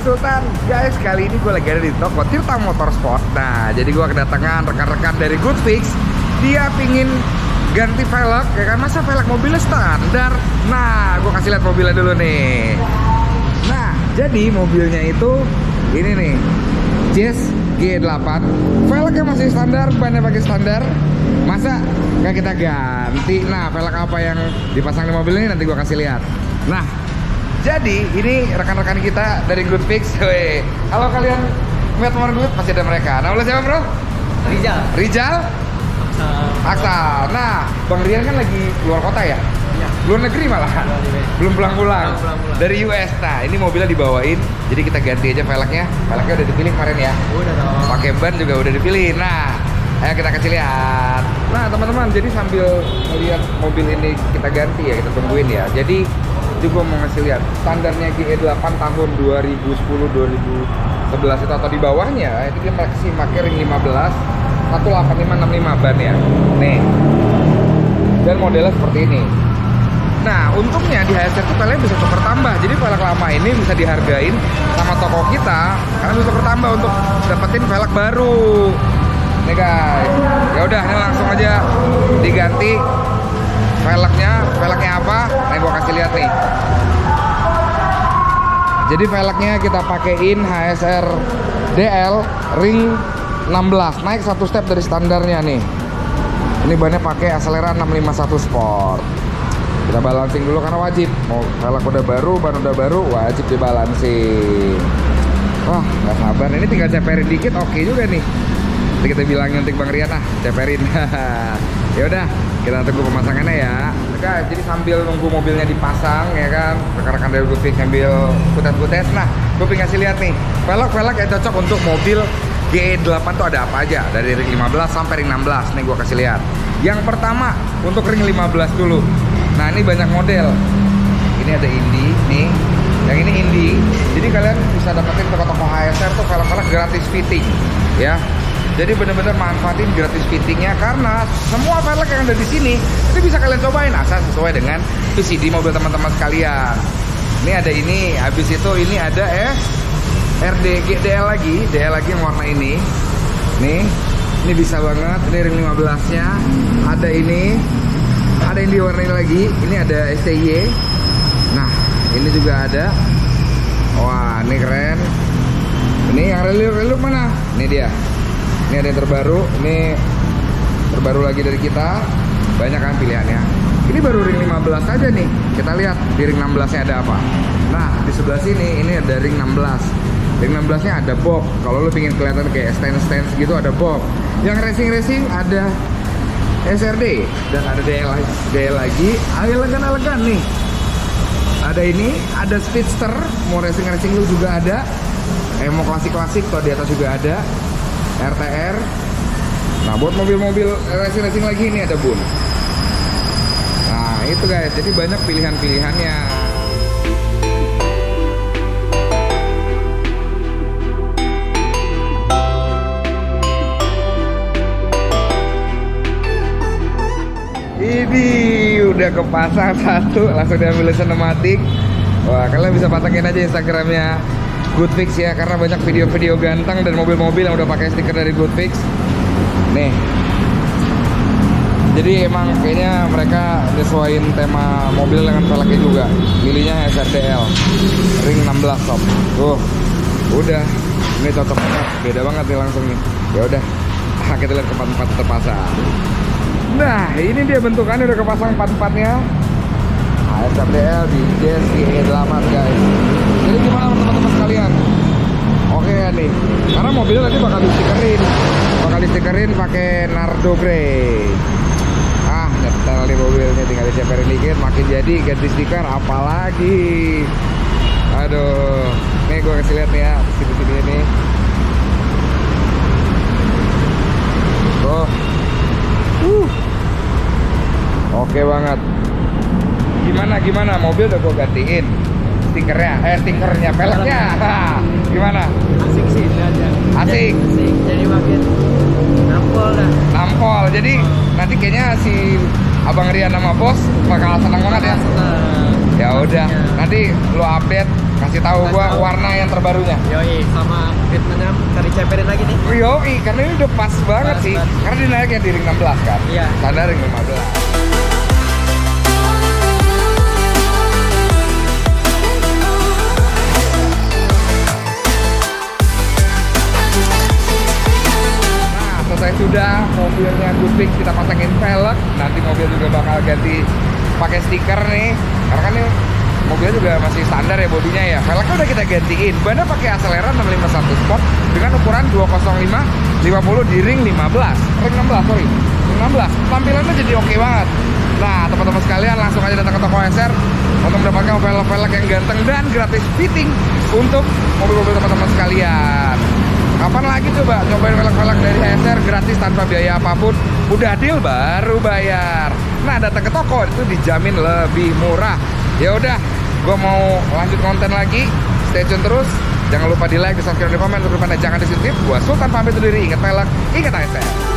Sultan. Guys, kali ini gue lagi ada di toko Tirta Motorsport. Nah, jadi gue kedatangan rekan-rekan dari Goodfix. Dia pingin ganti velg, ya kan? Masa velg mobilnya standar? Nah, gue kasih lihat mobilnya dulu nih. Nah, jadi mobilnya itu ini nih, Jazz G8. Velgnya masih standar, bannya pakai standar. Masa nggak kita ganti? Nah, velg apa yang dipasang di mobil ini nanti gue kasih lihat. Nah, jadi ini rekan-rekan kita dari Goodfix. Kalau kalian lihat nomor gue pasti ada mereka. Nah, siapa bro? Rizal? Aksal. Nah, Bang Rian kan lagi luar kota ya? Iya. Luar negeri malah. Belum pulang-pulang. Dari US. Nah, ini mobilnya dibawain. Jadi kita ganti aja velgnya. Velgnya udah dipilih kemarin ya? Udah dong. Pakai ban juga udah dipilih. Nah, ayo kita kasih lihat. Nah, teman-teman, jadi sambil melihat mobil ini kita ganti ya, kita tungguin ya. Jadi juga mau ngasih lihat standarnya GE8 tahun 2010-2011 itu atau di bawahnya itu dia masih pakai ring 15 18565 ban ya. Nih. Dan modelnya seperti ini. Nah, untungnya di HSR itu kalian bisa tukar tambah. Jadi velg lama ini bisa dihargain sama toko kita karena bisa tukar tambah untuk dapetin velg baru. Nih guys. Ya udah, ini langsung aja diganti velgnya apa? Nih gua kasih lihat nih. Jadi velgnya kita pakein HSR DL ring 16, naik satu step dari standarnya nih. Ini bannya pakai Acelera 651 Sport. Kita balancing dulu karena wajib. Mau velg udah baru, ban udah baru, wajib dibalancing. Wah, nggak sabar. Ini tinggal ceperin dikit, oke juga nih. Nanti kita bilang nyuntik Bang Rian, ceperin. Ya udah, kita tunggu pemasangannya ya. Guys, jadi sambil nunggu mobilnya dipasang ya kan, rekan-rekan dari Goodfix sambil kutes-kutes. Nah, gue pengen ngasih lihat nih velg-velg yang cocok untuk mobil GE8 tuh ada apa aja, dari ring 15 sampai ring 16. Nih gue kasih lihat. Yang pertama untuk ring 15 dulu. Nah, ini banyak model. Ini ada Indy nih. Yang ini Indy. Jadi kalian bisa dapetin toko-toko HSR tuh velg-velg gratis fitting ya. Jadi bener-bener manfaatin gratis fittingnya karena semua velg yang ada di sini itu bisa kalian cobain asal sesuai dengan PCD mobil teman-teman sekalian. Ini ada ini, habis itu ini ada RD DL lagi yang warna ini. Nih, ini bisa banget. Ini ring 15-nya. Ada ini di warna ini lagi. Ini ada STY. Nah, ini juga ada. Wah, ini keren. Ini yang reluk mana? Ini dia. Ini ada yang terbaru, ini terbaru lagi dari kita. Banyak kan pilihannya. Ini baru ring 15 aja nih. Kita lihat di ring 16-nya ada apa. Nah, di sebelah sini ini ada ring 16. Ring 16-nya ada box. Kalau lo pengen kelihatan kayak stance gitu ada box. Yang racing ada SRD dan ada DL lagi. Elegan nih. Ada ini, ada Speedster, mau racing lu juga ada. Mau klasik tuh di atas juga ada. RTR. Nah, buat mobil-mobil racing lagi ini ada Bun. Nah, itu guys, jadi banyak pilihan-pilihannya. Ini udah kepasang satu, langsung diambil sinematik. Wah, kalian bisa pasangin aja Instagramnya Goodfix ya, karena banyak video-video ganteng dan mobil-mobil yang udah pakai stiker dari Goodfix. Nih. Jadi emang kayaknya mereka nyesuaiin tema mobil dengan velgnya juga. Pilihnya SRDL ring 16 sob. Tuh. Udah. Ini cocok banget. Beda banget nih langsung nih. Ya udah. Kita lihat empat-empat terpasang. Nah, ini dia bentukannya udah kepasang empat-empatnya. SRDL di Jazz GE8 guys. Jadi gimana teman-teman sekalian? Oke ya nih, karena mobilnya nanti bakal distikerin pakai Nardo Grey. Nyetel nih mobilnya, tinggal diceperin dikit, makin jadi ganti stiker apalagi. Aduh, nih gue kasih lihat nih ya, sini ini. Tuh, oke banget. Gimana mobil udah gue gantiin stikernya velgnya. Gimana? Asik sih aja. Asik. Jadi makin nampol. Jadi nanti kayaknya si Abang Rian sama Bos bakal senang banget ya. Ya udah, nanti lo update kasih tahu gua warna yang terbarunya. Yoi, sama treatmentnya dari ceperin lagi nih. Yoi, karena ini udah pas banget Pas sih. banget. Karena dia naiknya di ring 16 kan. Iya. Standar ring 15. Nah, selesai sudah mobilnya Goodfix kita pasangin velg. Nanti mobil juga bakal ganti pakai stiker nih. Karena kan ini mobilnya juga masih standar ya bodinya ya. Velgnya udah kita gantiin. Bannya pakai Acelera 651 Sport dengan ukuran 205/50 di ring 15. Ring 16, sorry. Ring 16. Tampilannya jadi oke banget. Nah, teman-teman sekalian langsung aja datang ke toko SR untuk mendapatkan velg-velg yang ganteng dan gratis fitting untuk mobil-mobil teman-teman sekalian. Kapan lagi coba cobain velg-velg dari SR gratis tanpa biaya apapun? Udah deal baru bayar. Nah, datang ke toko itu dijamin lebih murah. Ya udah, gue mau lanjut konten lagi. Stay tune terus. Jangan lupa di like, di subscribe, di komen. Untuk depannya jangan di skip. Gue Sultan pamit undur diri. Ingat velg, ingat ASR.